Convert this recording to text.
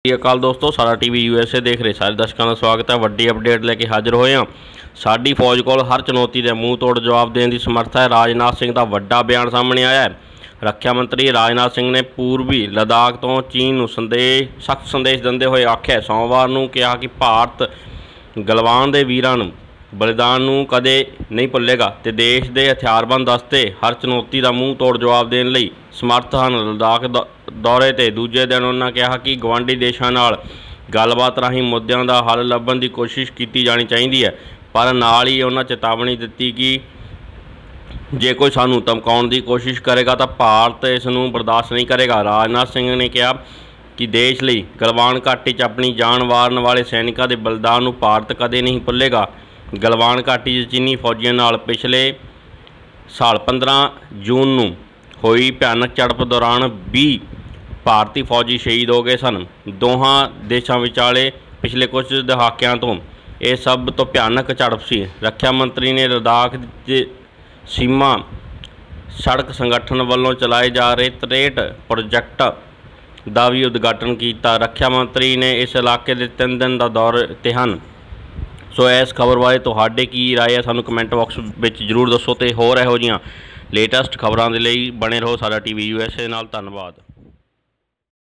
अकाल दोस्तों, सारा टीवी यूएसए देख रहे सारे दर्शकों का स्वागत है। वड्डी अपडेट लेके हाजिर होए हैं। साडी फौज कोल हर चुनौती के मूँह तोड़ जवाब देने की समर्थ है। राजनाथ सिंह का वड्डा बयान सामने आया है। रक्षा मंत्री राजनाथ सिंह ने पूर्वी लद्दाख तो चीन सख्त संदेश देंदे हुए आख्या सोमवार को कहा कि भारत गलवान के वीरां नूं बलिदान नूं कदे नहीं भुलेगा तो देश के हथियारबंद दस्ते हर चुनौती का मूँह तोड़ जवाब देने लई समर्थ हैं। लद्दाख दौरे ते दूजे दिन उन्होंने कहा कि गवांढी देशों नाल गलबात राही मुद्दों का हल लभण की कोशिश की जानी चाहिए है, पर नाल ही उन्होंने चेतावनी दी कि जे कोई सानू धमकाउण की कोशिश करेगा तो भारत इसनूं बर्दाश्त नहीं करेगा। राजनाथ सिंह ने कहा कि देश लई गलवान घाटी च अपनी जान वारन वाले सैनिकों के बलिदान नूं भारत कदे नहीं भुलेगा। गलवान घाटी च चीनी फौजियों नाल पिछले साल 15 जून नूं हुई भयानक झड़प दौरान 20 भारतीय फौजी शहीद हो गए सन। दोहां देशों विचाले पिछले कुछ दहाकियां तो यह सब तो भयानक झड़प सी। रक्षा मंत्री ने लद्दाख सीमा सड़क संगठन वालों चलाए जा रहे 63 प्रोजेक्ट का भी उद्घाटन किया। रक्षा मंत्री ने इस इलाके के 3 दिन का दौरे ते हैं। सो इस खबर बारे तुहाडे की राय है, सानू कमेंट बॉक्स में जरूर दसो। तो होर इहो जिहियां लेटेस्ट खबरों के लिए बने रहो साडा टीवी यूएसए नाल। धन्यवाद।